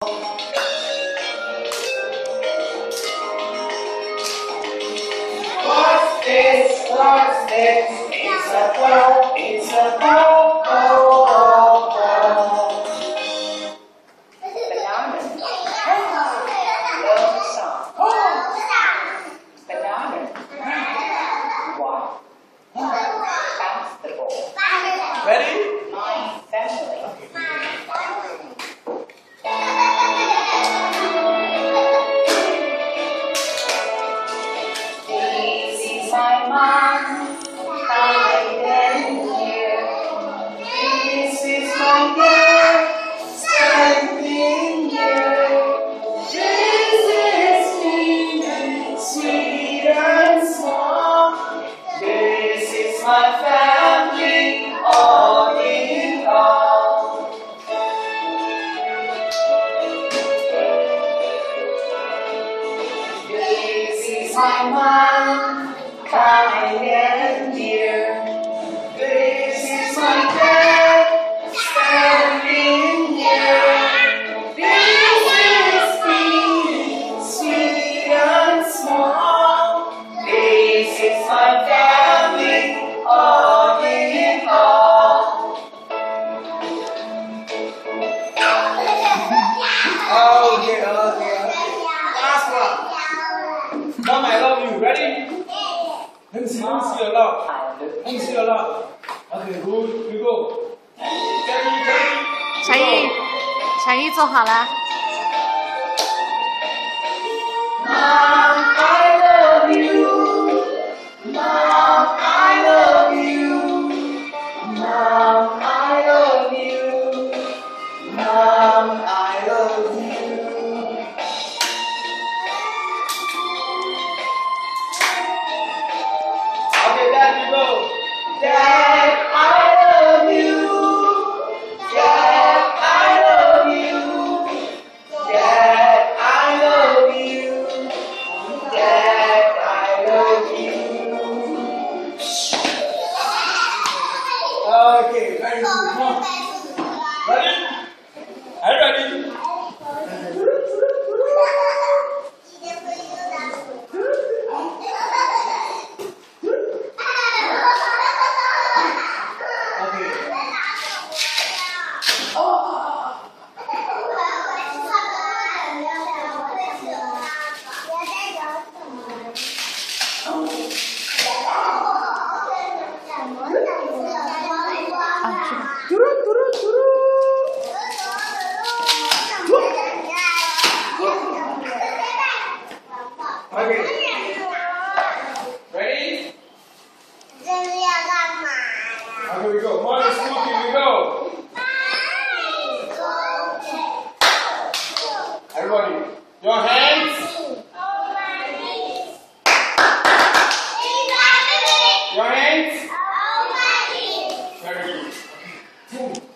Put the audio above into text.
What's this? It's a ball, it's a ball, ball, ball, ball. Banana. Love song. Banana. Wow. Basketball. Ready? My family. This is my mom. This is my dad standing here. This is me, sweet and small. This is my family, all in all. This is my mom, kind and dear. This is my dad standing here. This is me, sweet and small. This is my family, all in all. Okay. Last one. Mom, I love you. Ready? Let me see your love. Let me see your love. Okay, good. We go. 小易做好了。 Mom, I love you. Mom, I love you. Mom, I love you. Mom, I love you. Okay, Dad, we go. Dad, I love you. Dad, I love you. Dad, I love you. Dad, I love you. Okay, very good. Come on. Ready? Are you ready? Okay. Ready? Okay, we go. Morning smoothie, we go. Everybody, your hands. Your hands. Very good. Okay.